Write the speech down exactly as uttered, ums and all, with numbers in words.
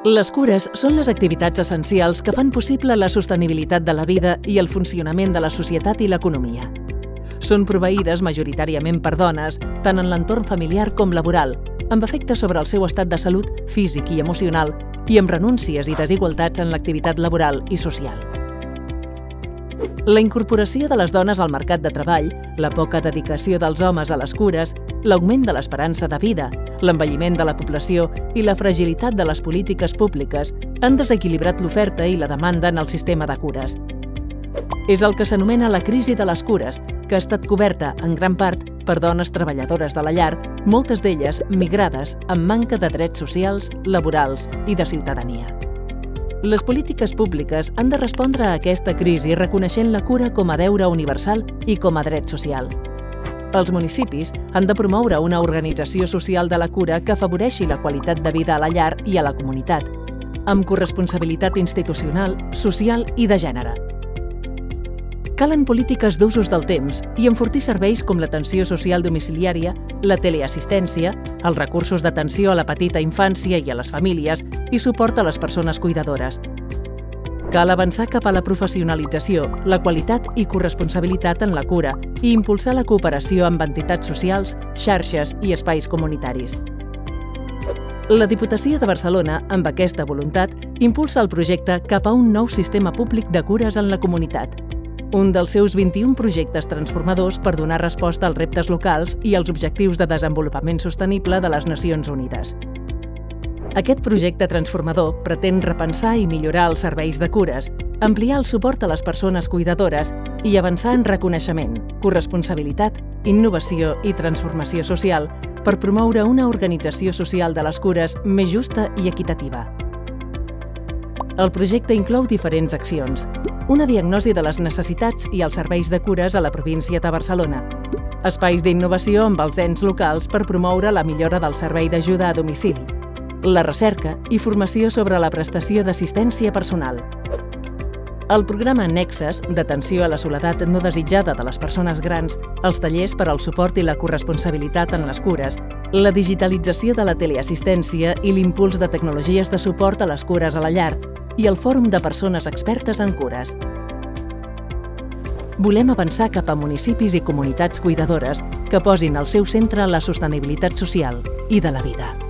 Les cures són les activitats essencials que fan possible la sostenibilitat de la vida i el funcionament de la societat i l'economia. Són proveïdes majoritàriament per dones, tant en l'entorn familiar com laboral, amb efectes sobre el seu estat de salut físic i emocional i amb renúncies i desigualtats en l'activitat laboral i social. La incorporació de les dones al mercat de treball, la poca dedicació dels homes a les cures, l'augment de l'esperança de vida, l'envelliment de la població i la fragilitat de les polítiques públiques han desequilibrat l'oferta i la demanda en el sistema de cures. És el que s'anomena la crisi de les cures, que ha estat coberta, en gran part, per dones treballadores de la llar, moltes d'elles migrades amb manca de drets socials, laborals i de ciutadania. Les polítiques públiques han de respondre a aquesta crisi reconeixent la cura com a deure universal i com a dret social. Els municipis han de promoure una organització social de la cura que afavoreixi la qualitat de vida a la llar i a la comunitat, amb corresponsabilitat institucional, social i de gènere. Calen polítiques d'usos del temps i enfortir serveis com l'atenció social domiciliària, la teleassistència, els recursos d'atenció a la petita infància i a les famílies i suport a les persones cuidadores. Cal avançar cap a la professionalització, la qualitat i corresponsabilitat en la cura i impulsar la cooperació amb entitats socials, xarxes i espais comunitaris. La Diputació de Barcelona, amb aquesta voluntat, impulsa el projecte cap a un nou sistema públic de cures en la comunitat, un dels seus vint-i-un projectes transformadors per donar resposta als reptes locals i als objectius de desenvolupament sostenible de les Nacions Unides. Aquest projecte transformador pretén repensar i millorar els serveis de cures, ampliar el suport a les persones cuidadores i avançar en reconeixement, corresponsabilitat, innovació i transformació social per promoure una organització social de les cures més justa i equitativa. El projecte inclou diferents accions. Una diagnosi de les necessitats i els serveis de cures a la província de Barcelona. Espais d'innovació amb els ens locals per promoure la millora del servei d'ajuda a domicili. La recerca i formació sobre la prestació d'assistència personal. El programa Nexes, d'atenció a la soledat no desitjada de les persones grans, els tallers per al suport i la corresponsabilitat en les cures, la digitalització de la teleassistència i l'impuls de tecnologies de suport a les cures a la llar, i el Fòrum de Persones Expertes en Cures. Volem avançar cap a municipis i comunitats cuidadores que posin al seu centre la sostenibilitat social i de la vida.